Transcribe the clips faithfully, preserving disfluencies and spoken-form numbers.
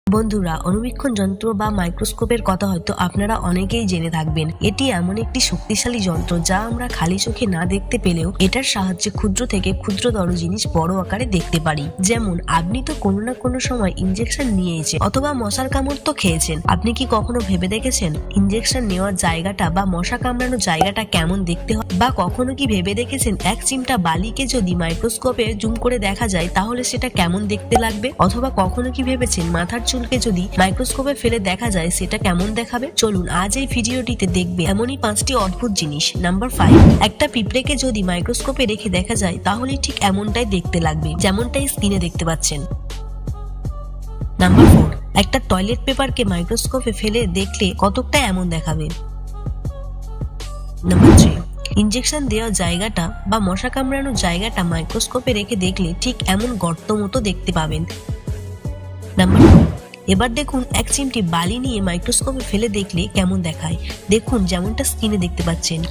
বন্ধুরা, অনুবীক্ষণ যন্ত্র বা মাইক্রোস্কোপের কথা হয়তো আপনারা অনেকেই জেনে থাকবেন। এটি এমন একটি শক্তিশালী যন্ত্র যা আমরা খালি চোখে না দেখতে পেলেও এটার সাহায্যে ক্ষুদ্র থেকে ক্ষুদ্রতর জিনিস বড় আকারে দেখতে পারি। যেমন আপনি তো কোনো না কোনো সময় ইনজেকশন নিয়েছেন অথবা মশার কামড় তো খেয়েছেন। আপনি কি কখনো ভেবে দেখেছেন ইনজেকশন নেওয়ার জায়গাটা বা মশা কামড়ানোর জায়গাটা কেমন দেখতে হয়? বা কখনো কি ভেবে দেখেছেন এক চিমটা বালিকে যদি মাইক্রোস্কোপে জুম করে দেখা যায় তাহলে সেটা কেমন দেখতে লাগবে? অথবা কখনো কি ভেবেছেন মাথার চুলকে যদি মাইক্রোস্কোপে ফেলে দেখা যায় সেটা কেমন দেখাবে? চলুন আজ এই ভিডিওটিতে দেখবে এমনই পাঁচটি অদ্ভুত জিনিস। নাম্বার ফাইভ, একটা পিঁপড়েকে যদি মাইক্রোস্কোপে রেখে দেখা যায় তাহলে ঠিক এমনটাই দেখতে লাগবে যেমনটাই স্ক্রিনে দেখতে পাচ্ছেন। নাম্বার ফোর, একটা টয়লেট পেপারকে মাইক্রোস্কোপে ফেলে দেখলে কতকটা এমন দেখাবে। নাম্বার থ্রি, ইনজেকশন দেওয়ার জায়গাটা বা মশা কামড়ানোর জায়গাটা মাইক্রোস্কোপে রেখে দেখলে ঠিক এমন গর্ত মতো দেখতে পাবেন। নাম্বার টু, এবার দেখুন এক চিমটি বালি নিয়ে মাইক্রোস্কোপে ফেলে দেখলে কেমন দেখায়। দেখুন যেমনটা স্ক্রিনে দেখতে পাচ্ছেন।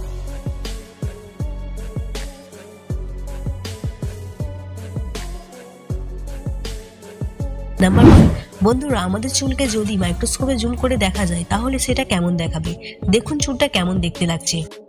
নাম্বার ওয়ান, বন্ধুরা আমাদের চুলকে যদি মাইক্রোস্কোপে জুম করে দেখা যায় তাহলে সেটা কেমন দেখাবে। দেখুন চুলটা কেমন দেখতে লাগছে।